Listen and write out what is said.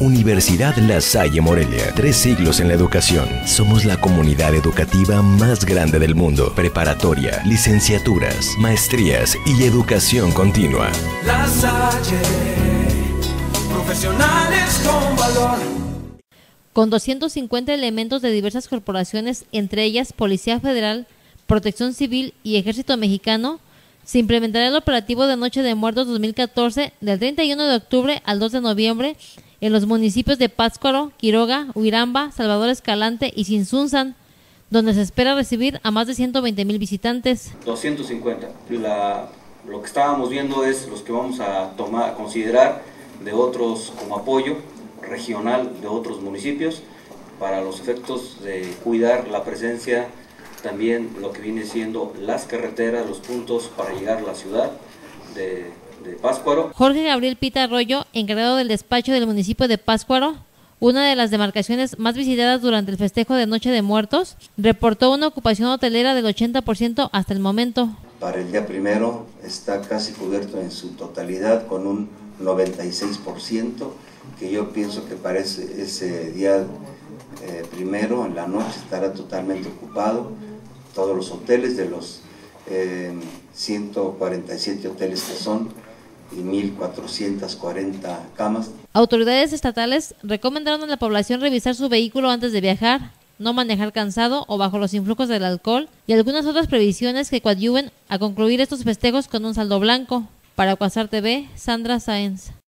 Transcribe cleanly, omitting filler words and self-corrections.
Universidad La Salle Morelia, 3 siglos en la educación. Somos la comunidad educativa más grande del mundo. Preparatoria, licenciaturas, maestrías y educación continua. La Salle, profesionales con valor. Con 250 elementos de diversas corporaciones, entre ellas Policía Federal, Protección Civil y Ejército Mexicano, se implementará el operativo de Noche de Muertos 2014 del 31 de octubre al 2 de noviembre en los municipios de Pátzcuaro, Quiroga, Huiramba, Salvador Escalante y Tzintzuntzan, donde se espera recibir a más de 120,000 visitantes. 250. Lo que estábamos viendo es los que vamos a considerar de otros como apoyo regional de otros municipios para los efectos de cuidar la presencia, también lo que viene siendo las carreteras, los puntos para llegar a la ciudad de Pátzcuaro. Jorge Gabriel Pita Arroyo, encargado del despacho del municipio de Pátzcuaro, una de las demarcaciones más visitadas durante el festejo de Noche de Muertos, reportó una ocupación hotelera del 80% hasta el momento. Para el día primero está casi cubierto en su totalidad con un 96%, que yo pienso que para ese día primero en la noche estará totalmente ocupado. Todos los hoteles de los 147 hoteles que son y 1,440 camas. Autoridades estatales recomendaron a la población revisar su vehículo antes de viajar, no manejar cansado o bajo los influjos del alcohol y algunas otras previsiones que coadyuven a concluir estos festejos con un saldo blanco. Para Cuasar TV, Sandra Sáenz.